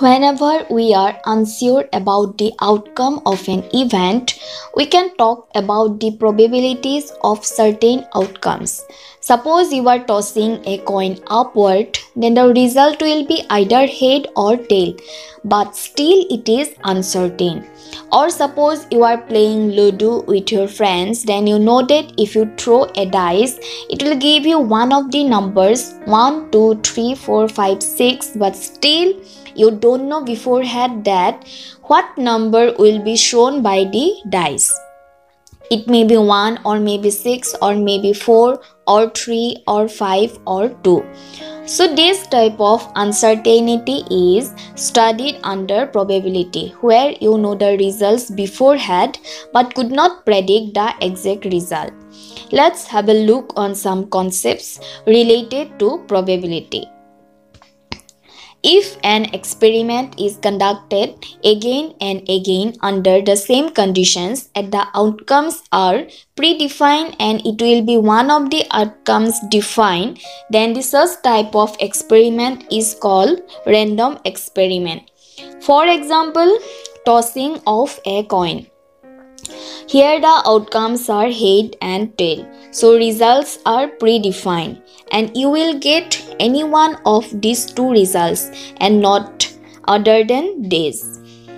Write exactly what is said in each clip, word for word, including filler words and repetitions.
Whenever we are unsure about the outcome of an event, we can talk about the probabilities of certain outcomes. Suppose you are tossing a coin upward, then the result will be either head or tail, but still it is uncertain. Or suppose you are playing Ludo with your friends, then you know that if you throw a dice, it will give you one of the numbers one, two, three, four, five, six, but still you don't know beforehand that what number will be shown by the dice. It may be one or maybe six or maybe four or three or five or two. So this type of uncertainty is studied under probability, where you know the results beforehand but could not predict the exact result. Let's have a look on some concepts related to probability. If an experiment is conducted again and again under the same conditions and the outcomes are predefined and it will be one of the outcomes defined, then the such type of experiment is called random experiment. For example, tossing of a coin. Here the outcomes are head and tail. So results are predefined and you will get any one of these two results and not other than this.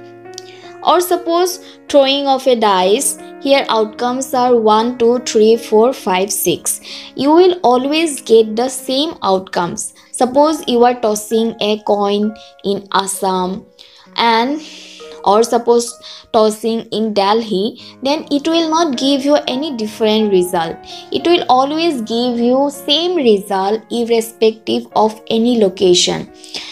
Or suppose throwing of a dice. Here outcomes are one, two, three, four, five, six. You will always get the same outcomes. Suppose you are tossing a coin in Assam and or suppose tossing in Delhi, then it will not give you any different result. It will always give you same result irrespective of any location.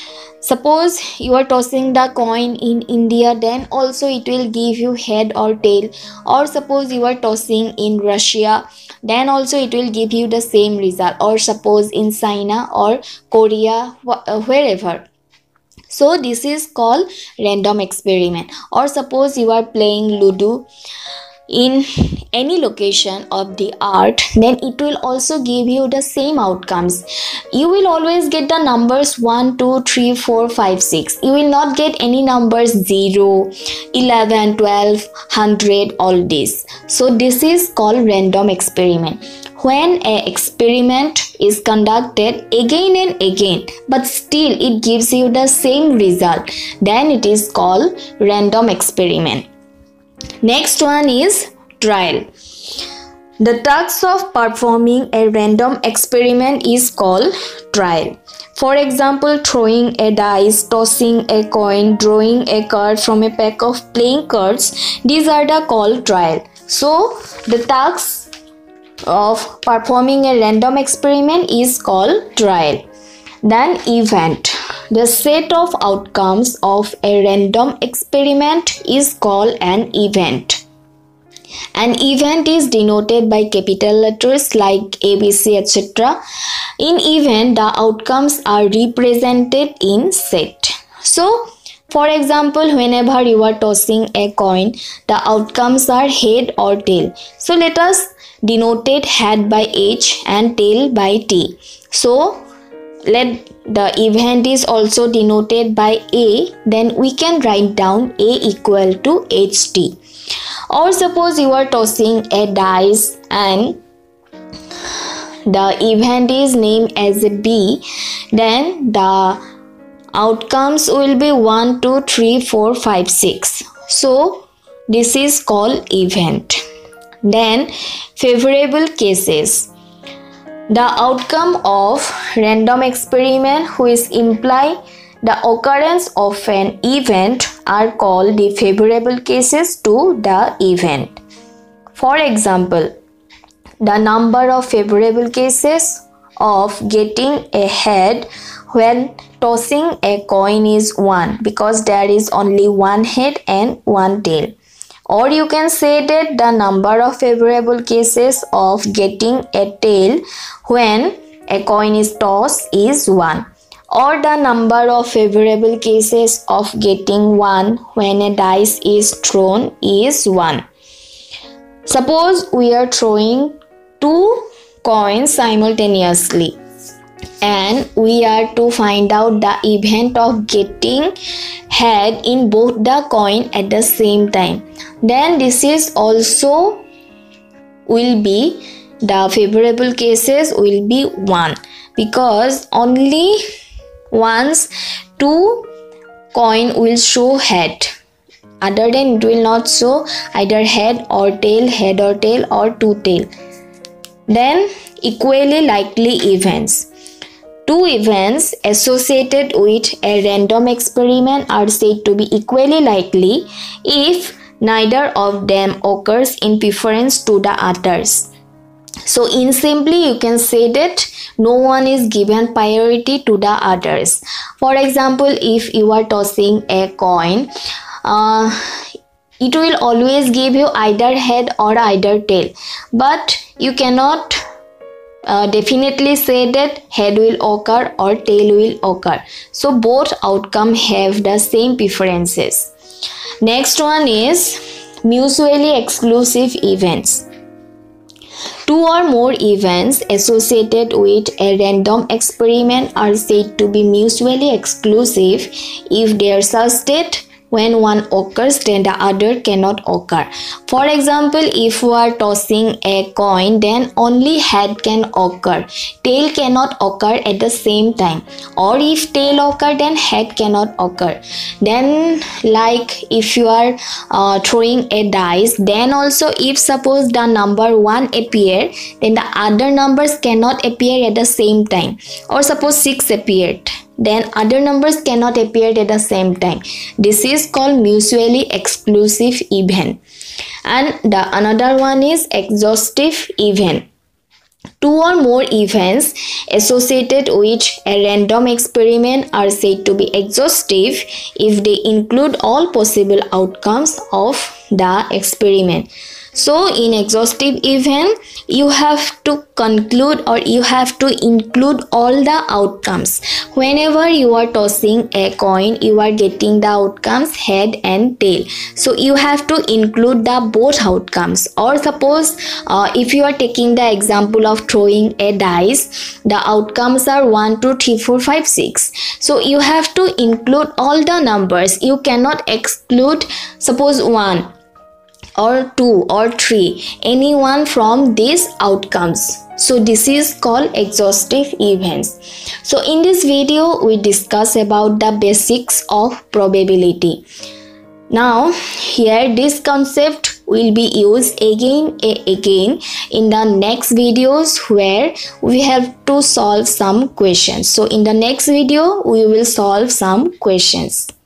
Suppose you are tossing the coin in India, then also it will give you head or tail. Or suppose you are tossing in Russia, then also it will give you the same result. Or suppose in China or Korea, wherever. So this is called random experiment. Or suppose you are playing Ludo in any location of the earth, then it will also give you the same outcomes. You will always get the numbers one, two, three, four, five, six. You will not get any numbers zero, eleven, twelve, one hundred, all this. So this is called random experiment. When an experiment is conducted again and again, but still it gives you the same result, then it is called random experiment. Next one is trial. The task of performing a random experiment is called trial. For example, throwing a dice, tossing a coin, drawing a card from a pack of playing cards, these are the called trial. So the task of performing a random experiment is called trial. Then event. The set of outcomes of a random experiment is called an event. An event is denoted by capital letters like A B C, et cetera. In event, the outcomes are represented in set. So, for example, whenever you are tossing a coin, the outcomes are head or tail. So, let us denote it head by H and tail by T. So, let the event is also denoted by A, then we can write down A equal to H T. Or suppose you are tossing a dice and the event is named as a B, then the outcomes will be one, two, three, four, five, six. So this is called event. Then favorable cases. The outcome of random experiment which imply the occurrence of an event are called the favorable cases to the event. For example, the number of favorable cases of getting a head when tossing a coin is one, because there is only one head and one tail. Or you can say that the number of favorable cases of getting a tail when a coin is tossed is one. Or the number of favorable cases of getting one when a dice is thrown is one. Suppose we are throwing two coins simultaneously. and we are to find out the event of getting head in both the coin at the same time. Then this is also will be the favorable cases will be one, because only once two coin will show head, other than it will not show either head or tail, head or tail, or two tail. Then equally likely events. Two events associated with a random experiment are said to be equally likely if neither of them occurs in preference to the others. So in simply you can say that no one is given priority to the others. For example, if you are tossing a coin, uh, it will always give you either head or either tail, but you cannot uh, definitely say that head will occur or tail will occur. So both outcome have the same preferences. Next one is mutually exclusive events. Two or more events associated with a random experiment are said to be mutually exclusive if their such state when one occurs then the other cannot occur. For example, if you are tossing a coin, then only head can occur, tail cannot occur at the same time, or if tail occur then head cannot occur. Then like if you are uh, throwing a dice, then also if suppose the number one appear, then the other numbers cannot appear at the same time, or suppose six appeared, then other numbers cannot appear at the same time. This is called mutually exclusive event. And the another one is exhaustive event. Two or more events associated with a random experiment are said to be exhaustive if they include all possible outcomes of the experiment. So in exhaustive event, you have to conclude or you have to include all the outcomes. Whenever you are tossing a coin, you are getting the outcomes head and tail. So you have to include the both outcomes. Or suppose uh, if you are taking the example of throwing a dice, the outcomes are one, two, three, four, five, six. So you have to include all the numbers. You cannot exclude suppose one or two or three, any one from these outcomes. So this is called exhaustive events. So in this video we discuss about the basics of probability. Now here this concept will be used again and again in the next videos where we have to solve some questions. So in the next video we will solve some questions.